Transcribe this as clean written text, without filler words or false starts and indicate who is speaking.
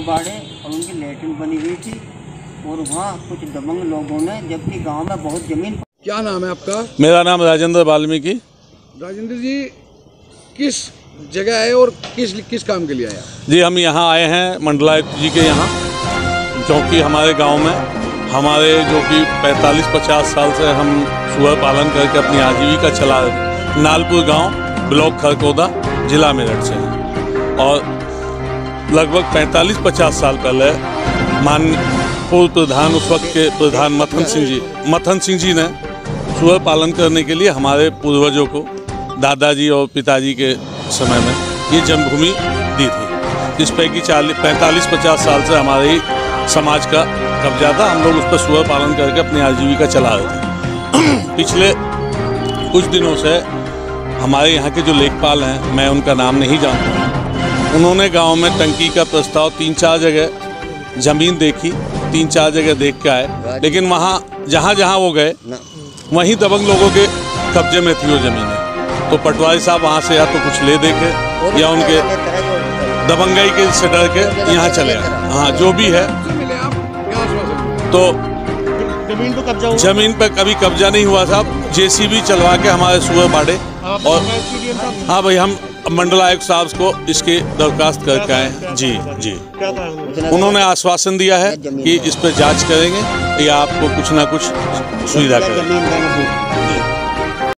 Speaker 1: सुअर बाड़े और उनकी लैट्रिन बनी हुई थी और वहाँ कुछ दबंग लोगों ने, जबकि गांव में बहुत जमीन।
Speaker 2: क्या नाम है आपका?
Speaker 3: मेरा नाम राजेंद्र वाल्मीकि।
Speaker 2: राजेंद्र जी, किस जगह आए और किस काम के लिए आया?
Speaker 3: जी, हम यहाँ आए हैं मंडलायुक्त जी के यहाँ, जो कि हमारे गांव में हमारे जो कि 45-50 साल से हम सुअर पालन करके अपनी आजीविका चला रहे थे। नालपुर गांव, ब्लॉक खरकोदा, जिला मेरठ से हैं। और लगभग 45-50 साल पहले पूर्व प्रधान, उस वक्त के प्रधान मथन सिंह जी ने सुअर पालन करने के लिए हमारे पूर्वजों को, दादाजी और पिताजी के समय में ये जन्मभूमि दी थी, जिस पर कि 45-50 साल से हमारे ही समाज का कब्जा था। हम लोग उस पर सुअर पालन करके अपनी आजीविका चला रहे थे। पिछले कुछ दिनों से हमारे यहाँ के जो लेखपाल हैं, मैं उनका नाम नहीं जानता, उन्होंने गांव में टंकी का प्रस्ताव 3-4 जगह ज़मीन देखी, 3-4 जगह देख के आए, लेकिन वहाँ जहाँ जहाँ वो गए वहीं दबंग लोगों के कब्जे में थी वो ज़मीनें। तो पटवारी साहब वहाँ से या तो कुछ ले दे के या उनके दबंगाई के से डर के यहाँ चले आए। हाँ, जो भी है, तो जमीन पर कभी कब्जा नहीं हुआ साहब। जेसीबी चलवा के हमारे सुअर बाड़े, और हाँ भाई, हम मंडलायुक्त साहब को इसकी दरखास्त करके आए। जी, उन्होंने आश्वासन दिया है कि इस पर जांच करेंगे या आपको कुछ ना कुछ सुविधा करेंगे।